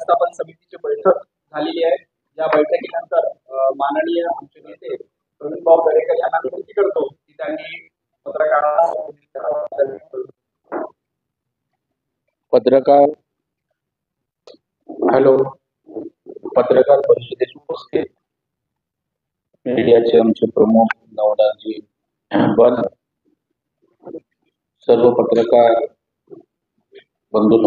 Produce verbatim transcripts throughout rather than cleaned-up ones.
व्यवस्थापन समितीची बैठक झालेली आहे। या बैठकीनंतर माननीय आमचे नेते प्रवीण भाऊ दरेकर यांना विनंती करतो की त्यांनी पत्रकारांना पत्रकार हॅलो पत्रकार परिषदेत उपस्थित मीडियाचे आमचे प्रमुख नवनाथजी बन, सर्व पत्रकार बंधूंनो,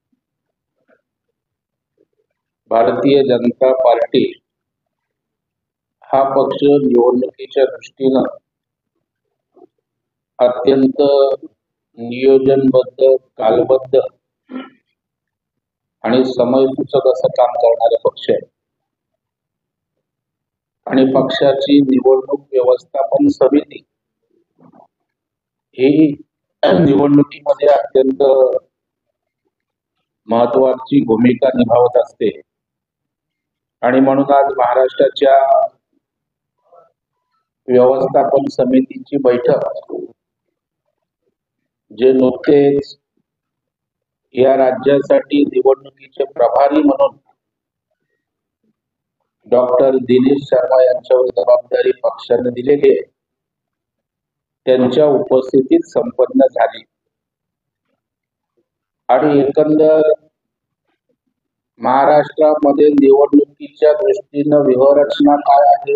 भारतीय जनता पार्टी हा पक्ष निवडणुकीच्या दृष्टीनं अत्यंत नियोजनबद्ध, कालबद्ध आणि समयसूचक असं काम करणारा पक्ष आहे आणि पक्षाची निवडणूक व्यवस्थापन समिती ही निवडणुकीमध्ये अत्यंत महत्वाची भूमिका निभावत असते आणि म्हणून आज महाराष्ट्राच्या व्यवस्थापन समितीची बैठक जे नुकतेच या राज्यासाठी निवडणुकीचे प्रभारी म्हणून डॉक्टर दिनेश शर्मा यांच्यावर जबाबदारी पक्षाने दिलेली आहे, त्यांच्या उपस्थितीत संपन्न झाली आणि एकंदर महाराष्ट्रामध्ये निवडणुकीच्या दृष्टीनं व्यूहरचना काय आहे,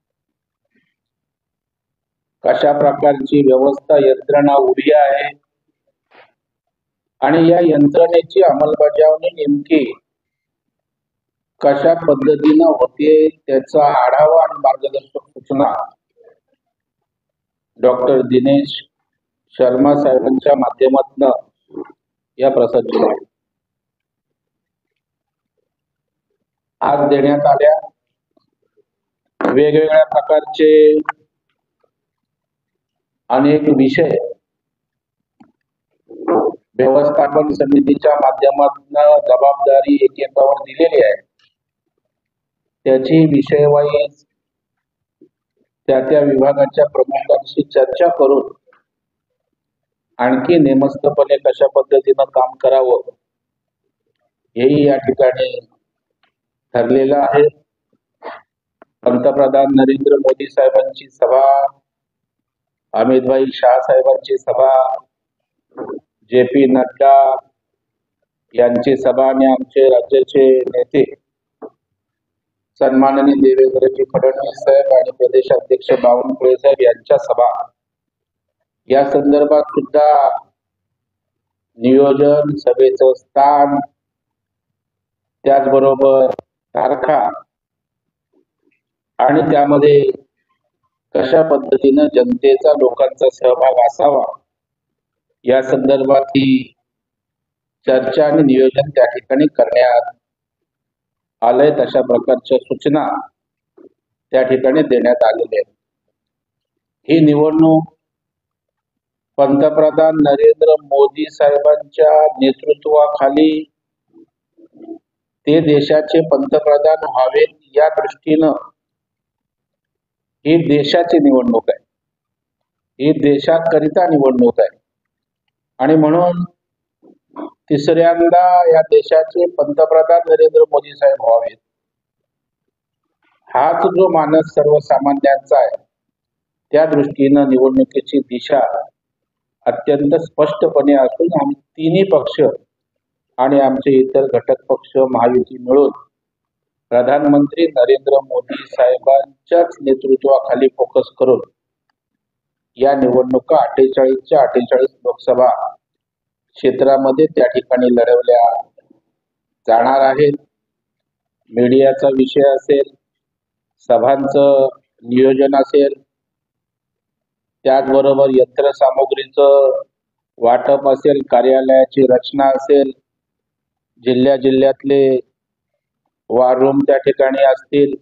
कशा प्रकारची व्यवस्था यंत्रणा उभी आहे आणि या यंत्रणेची अंमलबजावणी नेमकी कशा पद्धतीनं होते त्याचा आढावा आणि मार्गदर्शक सूचना डॉक्टर दिनेश शर्मा साहेबांच्या माध्यमातून या प्रसारित आज देण्यात आल्या। वेगवेगळ्या प्रकारचे अनेक विषय व्यवस्थापन समितीच्या माध्यमातून जबाबदारी एकेकावर दिलेली आहे, त्याची विषयवाईज त्या त्या विभागाच्या प्रमुखांशी चर्चा करून आणखी नेमस्तपणे कशा पद्धतीनं काम करावं हेही या ठिकाणी ठरलेलं आहे। पंतप्रधान नरेंद्र मोदी साहेबांची सभा, अमितभाई शाह साहेबांची सभा, जे पी नड्डा यांची सभा आणि आमचे राज्याचे नेते सन्माननीय देवेंद्रजी फडणवीस साहेब आणि प्रदेशाध्यक्ष बावनकुळे साहेब यांच्या सभा या संदर्भात सुद्धा नियोजन, सभेचं स्थान, त्याचबरोबर तारखा आणि त्यामध्ये कशा पद्धतीनं जनतेचा लोकांचा सहभाग असावा या संदर्भात ही चर्चा आणि नियोजन त्या ठिकाणी करण्यात आलंय। तशा प्रकारच्या सूचना त्या ठिकाणी देण्यात आलेल्या आहेत। ही निवडणूक पंतप्रधान नरेंद्र मोदी साहेबांच्या नेतृत्वाखाली ते देशाचे पंतप्रधान व्हावेत या दृष्टीनं ही देशाची निवडणूक आहे, ही देशाकरिता निवडणूक आहे आणि म्हणून तिसऱ्यांदा या देशाचे पंतप्रधान नरेंद्र मोदी साहेब व्हावेत हाच जो मानस सर्वसामान्यांचा आहे, त्या दृष्टीनं निवडणुकीची दिशा अत्यंत स्पष्टपणे असून आम्ही तिन्ही पक्ष आणि आमचे इतर घटक पक्ष महायुती मिळून प्रधानमंत्री नरेंद्र मोदी साहेबांच्याच नेतृत्वाखाली फोकस करून या निवडणुका अठ्ठेचाळीसच्या अठ्ठेचाळीस लोकसभा क्षेत्रामध्ये त्या ठिकाणी लढवल्या जाणार आहेत। मीडियाचा विषय असेल, सभांचं नियोजन असेल, त्याचबरोबर यंत्रसामुग्रीचं वाटप असेल, कार्यालयाची रचना असेल, जिल्ह्या जिल्ह्यातले वॉर रूम त्या ठिकाणी असतील,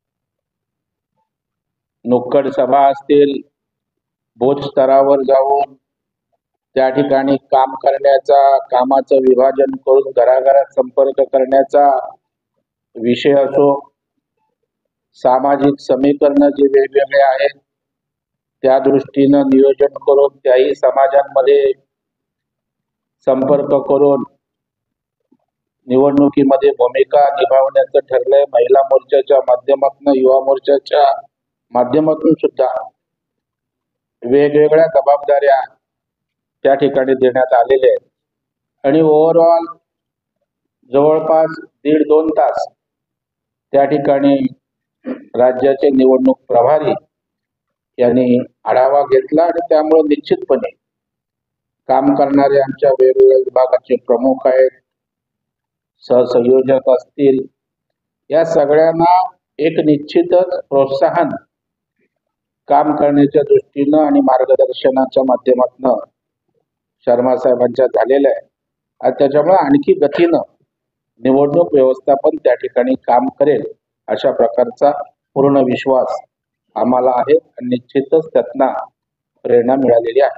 नुक्कड सभा असतील, बूथ स्तरावर जाऊन त्या ठिकाणी काम करण्याचा, कामाचं विभाजन करून घराघरात संपर्क करण्याचा विषय असो, सामाजिक समीकरण जे वेगवेगळे आहेत त्या दृष्टीनं नियोजन करून त्याही समाजांमध्ये संपर्क करून निवडणुकीमध्ये भूमिका निभावण्याचं ठरलंय. महिला मोर्चाच्या माध्यमातून, युवा मोर्चाच्या माध्यमातून सुद्धा वेगवेगळ्या जबाबदाऱ्या त्या ठिकाणी देण्यात आलेल्या आहेत आणि ओव्हरऑल जवळपास दीड दोन तास त्या ठिकाणी राज्याचे निवडणूक प्रभारी यांनी आढावा घेतला आणि त्यामुळे निश्चितपणे काम करणारे आमच्या वेगवेगळ्या विभागाचे प्रमुख आहेत, सहसंयोजक असतील, या सगळ्यांना एक निश्चितच प्रोत्साहन काम करण्याच्या दृष्टीनं आणि मार्गदर्शनाच्या माध्यमातून शर्मा साहेबांच्या झालेलं आहे आणि त्याच्यामुळे आणखी गतीनं निवडणूक व्यवस्थापन त्या ठिकाणी काम करेल अशा प्रकारचा पूर्ण विश्वास आम्हाला आहे आणि निश्चितच त्यातनं प्रेरणा मिळालेली आहे.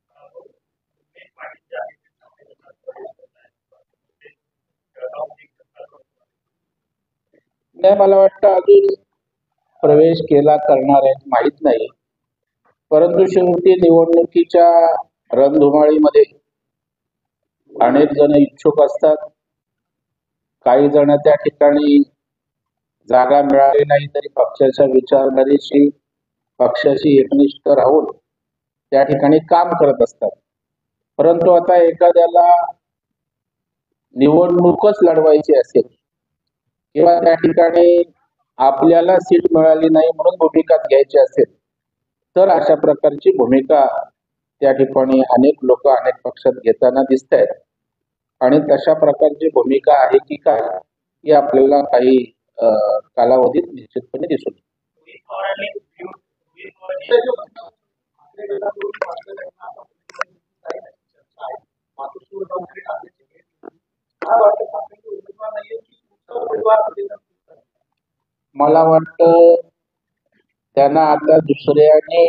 नाही, मला वाटतं अजून प्रवेश केला करणार आहेत माहीत नाही, परंतु शेवटी निवडणुकीच्या रणधुमाळीमध्ये अनेक जण इच्छुक असतात. काही जण त्या ठिकाणी जागा मिळाली नाही तरी पक्षाच्या विचारधारेशी, पक्षाशी एकनिष्ठ राहून त्या ठिकाणी काम करत असतात. परंतु आता एखाद्याला निवडणूकच लढवायची असेल किंवा त्या ठिकाणी आपल्याला सीट मिळाली नाही म्हणून भूमिका घ्यायची असेल तर अशा प्रकारची भूमिका त्या ठिकाणी अनेक लोक अनेक पक्षात घेताना दिसत आहेत आणि तशा प्रकारची भूमिका आहे की काय हे आपल्याला काही कालावधीत निश्चितपणे दिसून मला वाटतं त्यांना आता दुसऱ्याने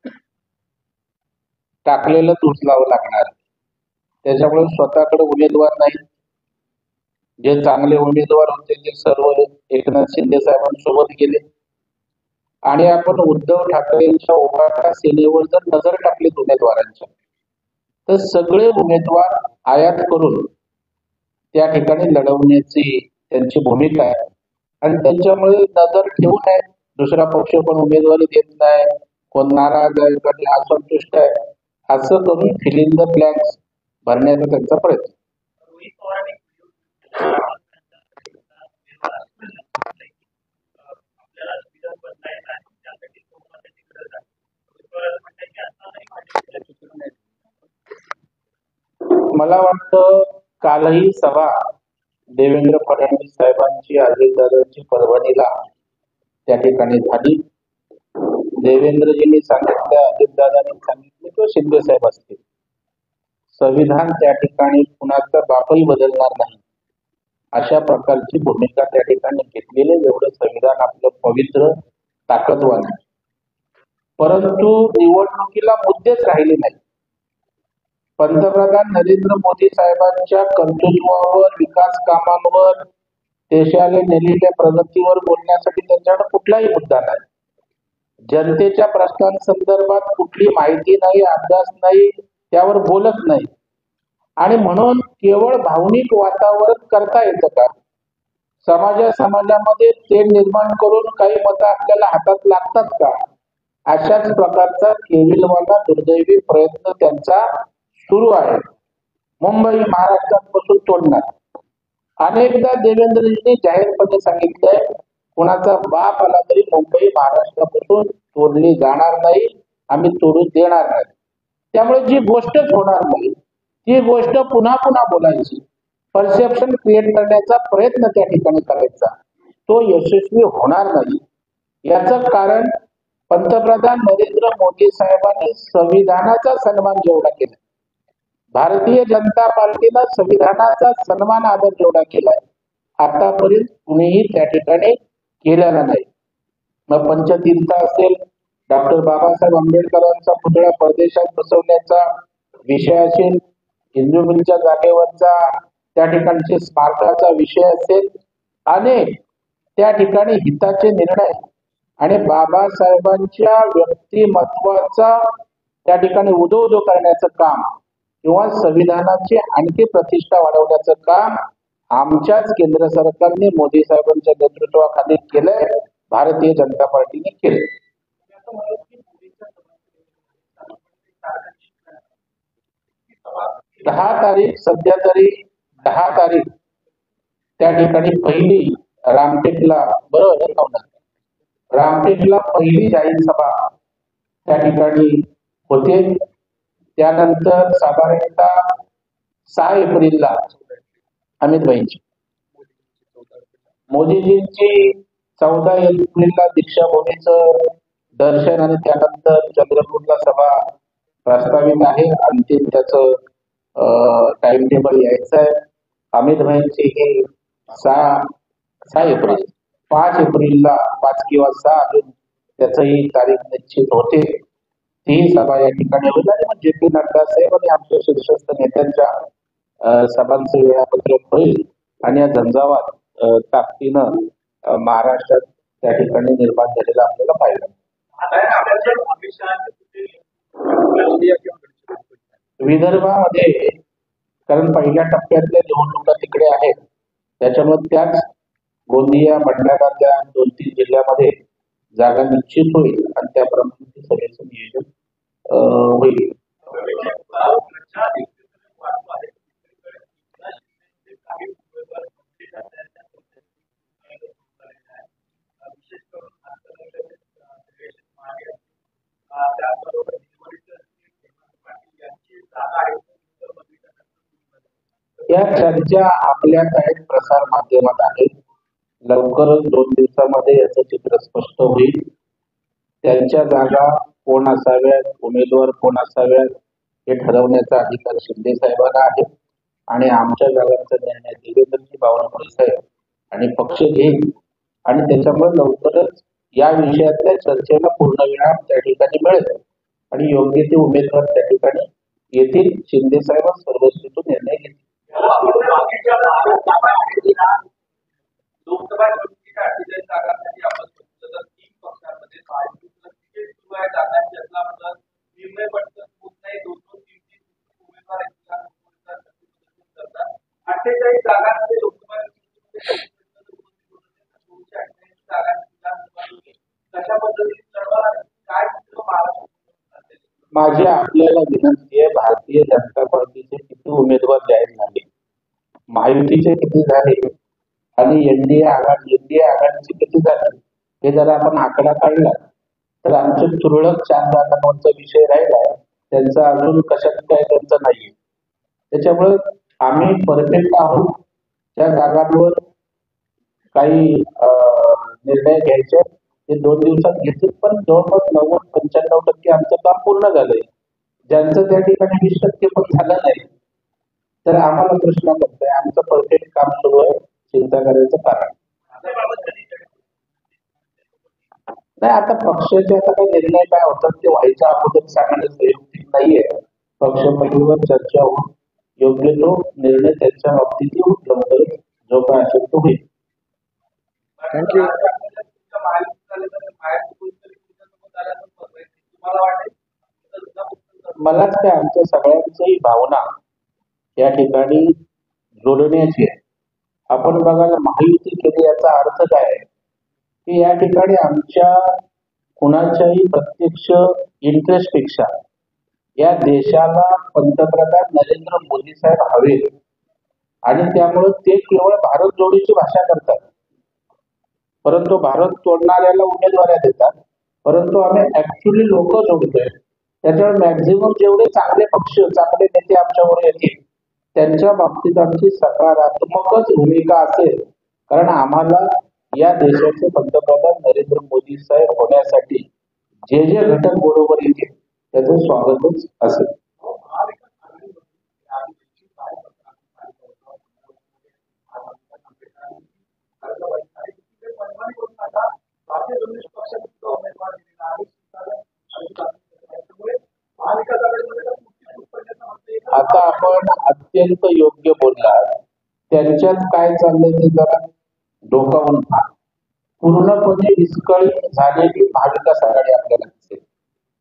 टाकलेलंच उचलावं लागणार. त्याच्यामुळे स्वतःकडे उमेदवार नाही. जे चांगले उमेदवार होते ते सर्व एकनाथ शिंदे साहेबांसोबत गेले आणि आपण उद्धव ठाकरेंच्या उभाटा सेनेवर जर नजर टाकलीत उमेदवारांच्या तर सगळे उमेदवार आयात करून त्या ठिकाणी लढवण्याची त्यांची भूमिका आहे आणि त्यांच्यामुळे नजर ठेवू नये. दुसरा पक्ष पण उमेदवारी देत नाही, कोण नाराज आहे, कोणी असंतुष्ट आहे, असं करून फिलिंग द ब्लँक्स भरण्याचा त्यांचा प्रयत्न. मला वाटतं कालही सभा देवेंद्र फडणवीस साहेबांची, अजितदादांची परभणीला त्या ठिकाणी झाली. देवेंद्रजींनी सांगितलं, अजितदादांनी सांगितलं किंवा शिंदे साहेब असतील, संविधान त्या ठिकाणी कुणाचा बापही बदलणार नाही अशा प्रकारची भूमिका त्या ठिकाणी घेतलेले. एवढं संविधान आपलं पवित्र, ताकदवान आहे. परंतु निवडणुकीला मुद्देच राहिले नाही. पंतप्रधान नरेंद्र मोदी साहेबांच्या कर्तृत्वावर, विकास कामांवर, देशाला नेलेल्या प्रगतीवर बोलण्यासाठी त्यांच्याकडे कुठलाही मुद्दा नाही. जनतेच्या प्रश्नांसंदर्भात कुठली माहिती नाही, अभ्यास नाही, त्यावर बोलत नाही. आणि म्हणून केवळ भावनिक वातावरण करता येतं का? समाजा समाजामध्ये ते निर्माण करून काही मतं आपल्याला हातात लागतात का? अशाच प्रकारचा केविलवाला दुर्दैवी प्रयत्न त्यांचा सुरू आहे. मुंबई महाराष्ट्रापासून तोडणार. अनेकदा देवेंद्रजींनी जाहीरपणे सांगितलंय, कुणाचा बाप आला तरी मुंबई महाराष्ट्रापासून तोडली जाणार नाही, आम्ही तोडू देणार नाही. त्यामुळे जी गोष्टच होणार नाही ती गोष्ट पुन्हा पुन्हा बोलायची, परसेप्शन क्रिएट करण्याचा प्रयत्न त्या ठिकाणी करायचा, तो यशस्वी होणार नाही. याचं कारण पंतप्रधान नरेंद्र मोदी साहेबांनी संविधानाचा सन्मान जेवढा केला, भारतीय जनता पार्टीला संविधानाचा सन्मान आदर जेवढा केलाय, आतापर्यंत कुणीही त्या ठिकाणी केलेला नाही. मग पंचतीर्थ असेल, डॉक्टर बाबासाहेब आंबेडकरांचा पुतळा परदेशात बसवण्याचा विषय असेल, हिंदू मिलच्या जागेवरचा त्या ठिकाणचे स्मारकाचा विषय असेल, अनेक त्या ठिकाणी हिताचे निर्णय आणि बाबासाहेबांच्या व्यक्तिमत्वाचा त्या ठिकाणी उदो उदो करण्याचं काम किंवा संविधानाची आणखी प्रतिष्ठा वाढवण्याचं काम आमच्याच केंद्र सरकारने मोदी साहेबांच्या नेतृत्वाखाली केलंय, भारतीय जनता पार्टीने केलंय. दहा तारीख सध्या तरी दहा तारीख त्या ठिकाणी पहिली रामटेकला बरोबर आहे ना? रामटेकला पहिली जाहीर सभा त्या ठिकाणी होते. त्यानंतर साधारणतः सहा एप्रिलला अमित भाईंची मोदीजींची चौदा एप्रिलला दीक्षाभूमीचं दर्शन आणि त्यानंतर चंद्रपूरला सभा प्रस्तावित आहे. अंतिम त्याचं टाइम टेबल यायचं आहे. अमित भाईंची ही सहा सहा एप्रिल पाच एप्रिलला पाच किंवा सहा अजून त्याचंही तारीख निश्चित होते. ती सभा या ठिकाणी होईल आणि जे पी नड्डा साहेब आणि आमच्या शीर्षस्थ नेत्यांच्या सभांचं वेळापत्रक होईल आणि या झंझावात ताकदीनं महाराष्ट्रात त्या ठिकाणी निर्माण झालेला आपल्याला पाहिलं. विदर्भामध्ये कारण पहिल्या टप्प्यातल्या निवडणुका तिकडे आहेत, त्याच्यामुळे त्याच गोंदिया भंडारा त्या दोन तीन जिल्ह्यामध्ये जागा निश्चित होईल आणि त्याप्रमाणे सगळ्याचं नियोजन होईल. या चर्चा आपल्या काही प्रसार माध्यमात आहेत. लवकरच दोन दिवसामध्ये याचं चित्र स्पष्ट होईल. त्यांच्या जागा कोण असाव्यात, उमेदवार कोण असाव्यात हे ठरवण्याचा अधिकार शिंदे साहेबांना आहे आणि आमच्या जागांचा निर्णय देवेंद्रजी बावनकुळे साहेब आणि पक्ष घेईल आणि त्याच्यामुळे लवकरच या विषयातल्या चर्चेला पूर्णविराम त्या ठिकाणी मिळेल आणि योग्य ते उमेदवार त्या ठिकाणी येतील. शिंदे साहेब सर्वस्वीतून निर्णय घेतील. लोकसभा निवडणुकीच्या अठ्ठेचाळीस जागांसाठी आपण तीन पक्षांमध्ये निर्णय पटकन होत नाही. दोन दोन तीन तीन उमेदवार अठ्ठेचाळीस जागांमध्ये लोकसभा कशा पद्धतीने काय माझी आपल्याला विनंती आहे, भारतीय जनता पार्टीचे किती उमेदवार जाहीर झाले, महायुतीचे किती झाले आणि एनडीए आघाडी एनडीए आघाडीचे किती झाले हे जर आपण आकडा काढला तर आमचे तुरळक चार जागांवरचा विषय राहिला, त्यांचा अजून कशात काय त्यांचं नाहीये. त्याच्यामुळे आम्ही परफेक्ट आहोत. त्या जागांवर काही निर्णय घ्यायचे ते दोन दिवसात घेतील, पण जवळपास नव्वद पंच्याण्णव टक्के आमचं काम पूर्ण झालंय. ज्यांचं त्या ठिकाणी वीस टक्के पण झालं नाही तर आम्हाला प्रश्न करतोय. आमचं परफेक्ट काम सुरू आहे, चिंता करायचं कारण नाही. आता पक्षाचे आता काही निर्णय काय होतात ते व्हायच्या अगोदर सांगणं संयुक्तिक नाहीये. पक्ष पहिलीवर चर्चा होऊन योग्य तो निर्णय त्यांच्या बाबतीत येऊ लवकर जो काय असेल तो होईल. थँक्यू. मलाच काय आमच्या सगळ्यांची भावना या ठिकाणी जोडण्याची आहे. आपण बघायला महायुती केली याचा अर्थ काय आहे की या ठिकाणी आमच्या कुणाच्याही प्रत्यक्ष इंटरेस्ट पेक्षा या देशाला पंतप्रधान नरेंद्र मोदी साहेब हवे आणि त्यामुळे ते केवळ भारत जोडीची भाषा करतात, परंतु भारत तोडणाऱ्याला उमेदवाऱ्या देतात, परंतु आम्ही ऍक्च्युली लोक जोडतोय. त्याच्यामुळे मॅक्झिमम जेवढे चांगले पक्ष चांगले नेते आमच्यावर येतील त्यांच्या बाबतीत आमची सकारात्मकच भूमिका असेल, कारण आम्हाला या देशाचे पंतप्रधान नरेंद्र मोदी साहेब होण्यासाठी जे जे घटक बरोबर येतील त्याचं स्वागतच असेल. आता आपण अत्यंत योग्य बोललात. त्यांच्यात काय चाललंय ते जरा डोकावून पहा. पूर्णपणे विस्कळीत झालेली महाविकास आघाडी आपल्याला दिसेल.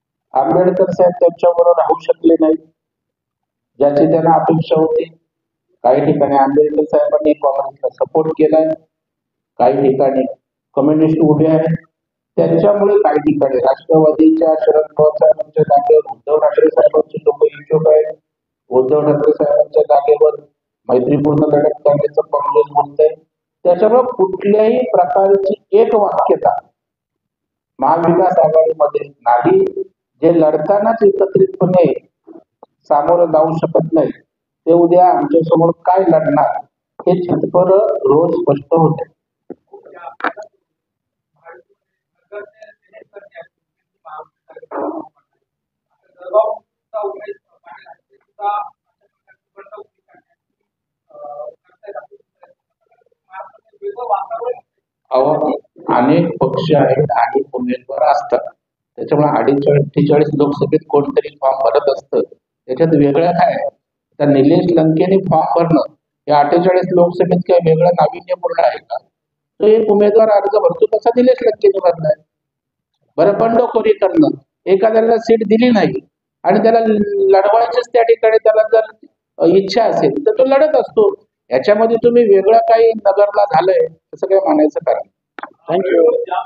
आंबेडकर साहेब त्यांच्याबरोबर राहू शकले नाही ज्याची त्यांना अपेक्षा होती. काही ठिकाणी आंबेडकर साहेबांनी काँग्रेसला सपोर्ट केलाय, काही ठिकाणी कम्युनिस्ट उभे आहेत. त्याच्यामुळे काही ठिकाणी राष्ट्रवादीच्या शरद पवार साहेबांच्या जागेवर उद्धव ठाकरे साहेबांचे लोक इच्छुक आहेत. उद्धव ठाकरे साहेबांच्या जागेवर मैत्रीपूर्ण लढत करण्याचं काँग्रेस बोलत आहे. त्याच्यामुळे कुठल्याही प्रकारची एक वाक्यता महाविकास आघाडीमध्ये नाही. जे लढतानाच एकत्रितपणे सामोरं जाऊ शकत नाही ते उद्या आमच्या समोर काय लढणार हे चितपर रोज स्पष्ट होते. अनेक पक्ष आहेत आणि उमेदवार असतात. त्याच्यामुळे अडीचाळीस अठ्ठेचाळीस लोकसभेत कोणतरी फॉर्म भरत असतं. त्याच्यात वेगळं काय तर निलेश लंकेने फॉर्म भरणं या अठ्ठेचाळीस लोकसभेत काय वेगळं नाविन्यपूर्ण आहे का? तो एक उमेदवार अर्ज भरतो तसा निलेश लंकेने भरलाय. बरं बंडखोरी करणं, एखाद्याला सीट दिली नाही आणि त्याला लढवायचंच त्या ठिकाणी त्याला जर इच्छा असेल तर तो लढत असतो. याच्यामध्ये तुम्ही वेगळं काही नगरला झालंय तसं काही म्हणायचं कारण. थँक्यू.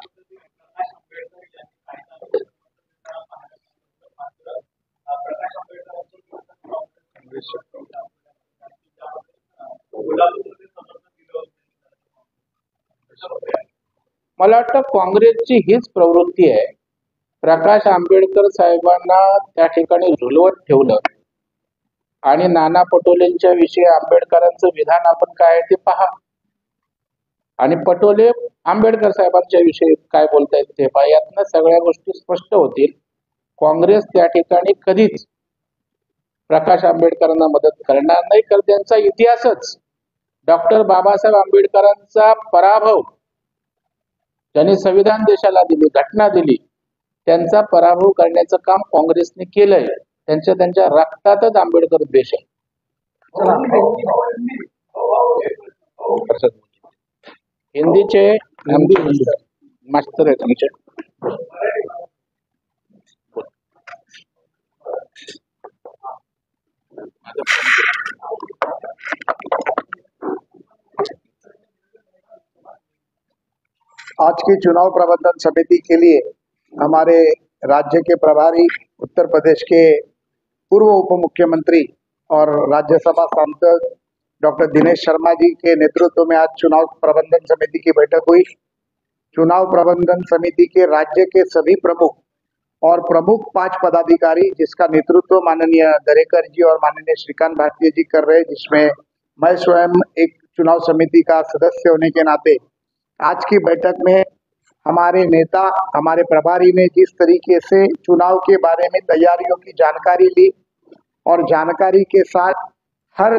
मला वाटतं काँग्रेसची हीच प्रवृत्ती आहे. प्रकाश आंबेडकर साहेबांना त्या ठिकाणी झुलवत ठेवलं आणि नाना पटोलेंच्या विषयी आंबेडकरांचं विधान आपण काय ते पहा आणि पटोले आंबेडकर साहेबांच्या विषयी काय बोलतायत ते पहा. यातनं सगळ्या गोष्टी स्पष्ट होतील. काँग्रेस त्या ठिकाणी कधीच प्रकाश आंबेडकरांना मदत करणार नाही, कारण त्यांचा इतिहासच डॉक्टर बाबासाहेब आंबेडकरांचा पराभव, त्यांनी संविधान देशाला दिली, घटना दिली, त्यांचा पराभव करण्याचं काम काँग्रेसने केलंय. त्यांच्या त्यांच्या रक्तातच आंबेडकर देश आहे. हिंदीचे हिंदी मास्टर आहेत आमचे. आज की चुनाव प्रबंधन समिति के लिए हमारे राज्य के प्रभारी, उत्तर प्रदेश के पूर्व उप मुख्यमंत्री और राज्यसभा सांसद डॉक्टर दिनेश शर्मा जी के नेतृत्व में आज चुनाव प्रबंधन समिति की बैठक हुई। चुनाव प्रबंधन समिति के राज्य के सभी प्रमुख और प्रमुख पांच पदाधिकारी, जिसका नेतृत्व माननीय दरेकर जी और माननीय श्रीकांत भारतीय जी कर रहे हैं, जिसमें मैं स्वयं एक चुनाव समिति का सदस्य होने के नाते आज की बैठक में हमारे नेता, हमारे प्रभारी ने जिस तरीके से चुनाव के बारे में तैयारियों की जानकारी ली और जानकारी के साथ हर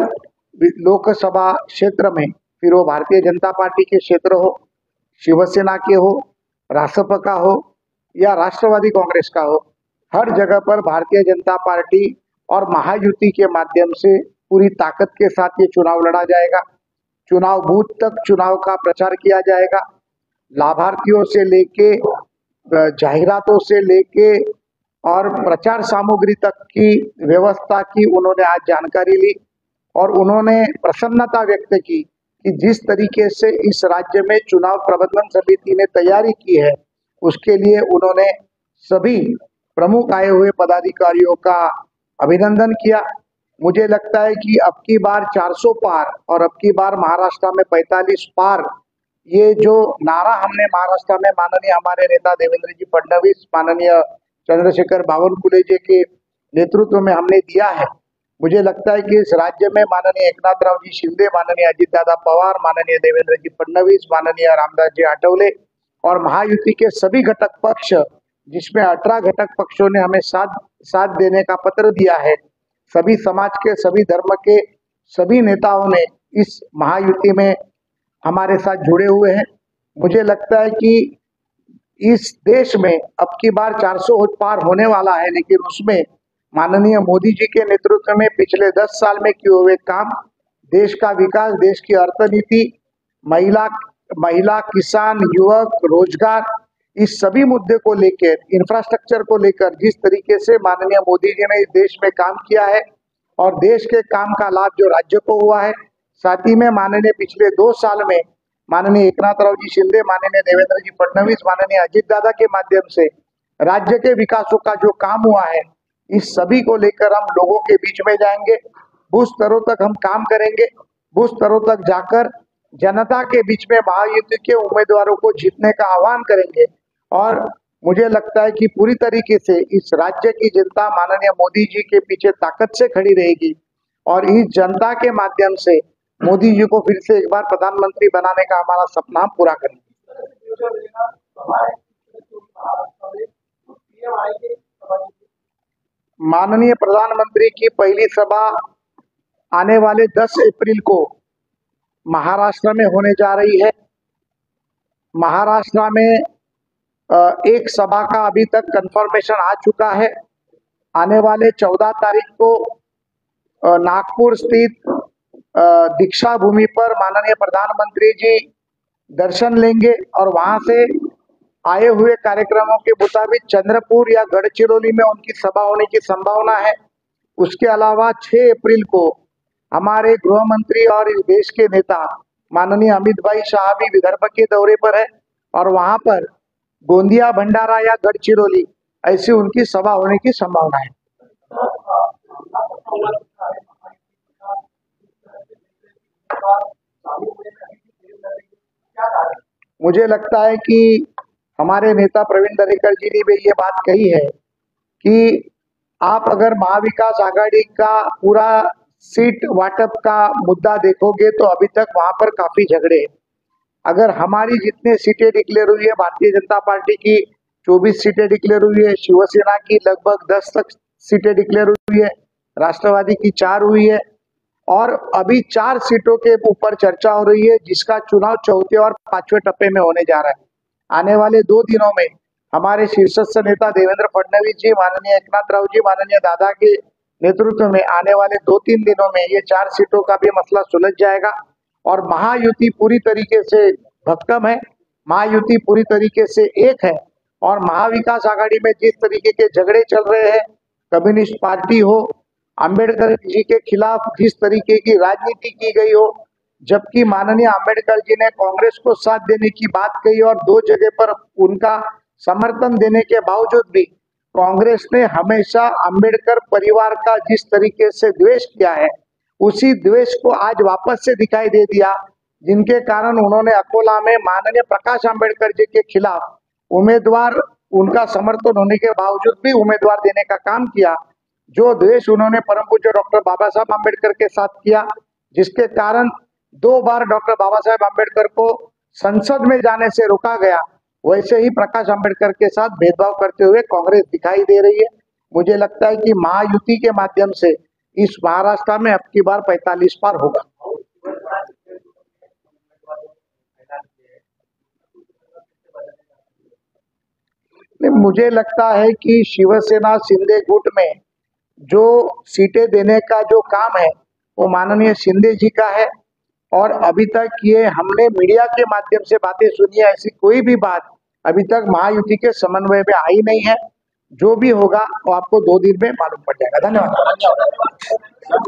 लोकसभा क्षेत्र में, फिर वो भारतीय जनता पार्टी के क्षेत्र हो, शिवसेना के हो, रासप का हो या राष्ट्रवादी कांग्रेस का हो, हर जगह पर भारतीय जनता पार्टी और महायुति के माध्यम से पूरी ताकत के साथ ये चुनाव लड़ा जाएगा। चुनाव बूथ तक चुनाव का प्रचार किया जाएगा। लाभार्थियों से लेके, जाहिरातों से लेके और प्रचार सामग्री तक की व्यवस्था की उन्होंने आज जानकारी ली और उन्होंने प्रसन्नता व्यक्त की कि जिस तरीके से इस राज्य में चुनाव प्रबंधन समिति ने तैयारी की है, उसके लिए उन्होंने सभी प्रमुख आए हुए पदाधिकारियों का अभिनंदन किया। मुझे लगता है कि अब की बार चार सौ पार और अब की बार महाराष्ट्र में पैंतालीस पार, ये जो नारा हमने महाराष्ट्र में माननीय हमारे नेता देवेंद्र जी फडणवीस, माननीय चंद्रशेखर बावनकुळे जी के नेतृत्व में हमने दिया है, मुझे लगता है कि इस राज्य में माननीय एकनाथराव जी शिंदे, माननीय अजितदादा पवार, माननीय देवेंद्र जी फडणवीस, माननीय रामदास जी आठवले और महायुति के सभी घटक पक्ष, जिसमें अठारह घटक पक्षों ने हमें साथ साथ देने का पत्र दिया है, सभी समाज के, सभी धर्म के सभी नेताओं ने इस महायुति में हमारे साथ जुड़े हुए हैं। मुझे लगता है कि इस देश में अब की बार चार सौ पार होने वाला है, लेकिन उसमें माननीय मोदी जी के नेतृत्व में पिछले दस साल में किए हुए काम, देश का विकास, देश की अर्थनीति, महिला महिला किसान, युवक, रोजगार, इस सभी मुद्दे को लेकर, इंफ्रास्ट्रक्चर को लेकर जिस तरीके से माननीय मोदी जी ने इस देश में काम किया है, और देश के काम का लाभ जो राज्य को हुआ है, साथ ही में माननीय पिछले दो साल में माननीय एकनाथराव जी शिंदे, माननीय देवेंद्र जी फडणवीस, माननीय अजित दादा के माध्यम से राज्य के विकासों का जो काम हुआ है, इस सभी को लेकर हम लोगों के बीच में जाएंगे, बूथ स्तरों तक हम काम करेंगे, बूथ स्तरों तक जाकर जनता के बीच में महायुति के उम्मीदवारों को जीतने का आह्वान करेंगे। और मुझे लगता है कि पूरी तरीके से इस राज्य की जनता माननीय मोदी जी के पीछे ताकत से खड़ी रहेगी और इस जनता के माध्यम से मोदी जी को फिर से एक बार प्रधानमंत्री बनाने का हमारा सपना हम पूरा करेंगे। माननीय प्रधानमंत्री की पहली सभा आने वाले दस अप्रैल को महाराष्ट्र में होने जा रही है। महाराष्ट्र में एक सभा का अभी तक कंफर्मेशन आ चुका है। आने वाले चौदह तारीख को नागपुर स्थित दीक्षा भूमि पर माननीय प्रधानमंत्री जी दर्शन लेंगे और वहां से आए हुए कार्यक्रमों के मुताबिक चंद्रपुर या गढ़चिरौली में उनकी सभा होने की संभावना है। उसके अलावा छह अप्रैल को हमारे गृह मंत्री और इस देश के नेता माननीय अमित भाई शाह भी विदर्भ के दौरे पर है और वहां पर गोंदिया, भंडारा या गढ़चिरौली ऐसी उनकी सभा होने की संभावना है। मुझे लगता है कि हमारे नेता प्रवीण दरेकर जी ने भी ये बात कही है कि आप अगर महाविकास आघाड़ी का पूरा सीट वाटप का मुद्दा देखोगे तो अभी तक वहां पर काफी झगड़े हैं। अगर हमारी जितने सीटें डिक्लेयर हुई है, भारतीय जनता पार्टी की चौबीस सीटें डिक्लेयर हुई है, शिवसेना की लगभग दस तक सीटें डिक्लेयर हुई है, राष्ट्रवादी की चार हुई है और अभी चार सीटों के ऊपर चर्चा हो रही है जिसका चुनाव चौथे और पांचवें टप्पे में होने जा रहा है। आने वाले दो दिनों में हमारे शीर्षस्थ नेता देवेंद्र फडणवीस जी, माननीय एकनाथराव जी, माननीय दादा के नेतृत्व में आने वाले दो तीन दिनों में ये चार सीटों का भी मसला सुलझ जाएगा और महायुति पूरी तरीके से भक्कम है, महायुति पूरी तरीके से एक है और महाविकास आघाड़ी में जिस तरीके के झगड़े चल रहे हैं, कम्युनिस्ट पार्टी हो, अंबेडकर जी के खिलाफ जिस तरीके की राजनीति की गई हो, जबकि माननीय अंबेडकर जी ने कांग्रेस को साथ देने की बात कही और दो जगह पर उनका समर्थन देने के बावजूद भी कांग्रेस ने हमेशा अंबेडकर परिवार का जिस तरीके से द्वेष किया है, उसी द्वेष को आज वापस से दिखाई दे दिया, जिनके कारण उन्होंने अकोला में माननीय प्रकाश अंबेडकर जी के खिलाफ उम्मीदवार, उनका समर्थन होने के बावजूद भी उम्मीदवार देने का काम किया। जो द्वेष उन्होंने परम पूज्य डॉक्टर बाबा साहब अम्बेडकर के साथ किया, जिसके कारण दो बार डॉक्टर बाबा साहेब अम्बेडकर को संसद में जाने से रोका गया, वैसे ही प्रकाश अंबेडकर के साथ भेदभाव करते हुए कांग्रेस दिखाई दे रही है। मुझे लगता है कि महायुति के माध्यम से इस महाराष्ट्र में अब की बार पैंतालीस पार होगा। मुझे लगता है कि शिवसेना शिंदे गुट में जो सीटें देने का जो काम है वो माननीय शिंदे जी का है और अभी तक ये हमने मीडिया के माध्यम से बातें सुनी है, ऐसी कोई भी बात अभी तक महायुति के समन्वय में आई नहीं है। जो भी होगा वो आपको दो दिन में मालूम पड़ जाएगा। धन्यवाद।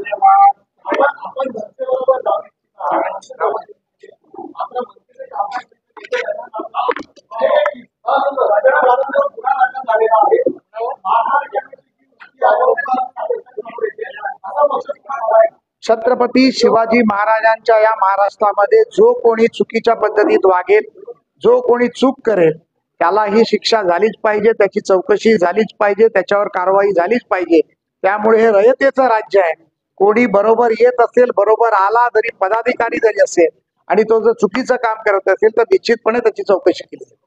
छत्रपती शिवाजी महाराजांच्या या महाराष्ट्रामध्ये जो कोणी चुकीच्या पद्धतीत वागेल, जो कोणी चूक करेल, त्याला ही शिक्षा झालीच पाहिजे, त्याची चौकशी झालीच पाहिजे, त्याच्यावर कारवाई झालीच पाहिजे। त्यामुळे हे रयतेचं राज्य आहे। कोणी बरोबर येत असेल, बरोबर आला जरी पदाधिकारी जरी असेल आणि तो जर चुकीचं काम करत असेल तर निश्चितपणे त्याची चौकशी केली जाईल।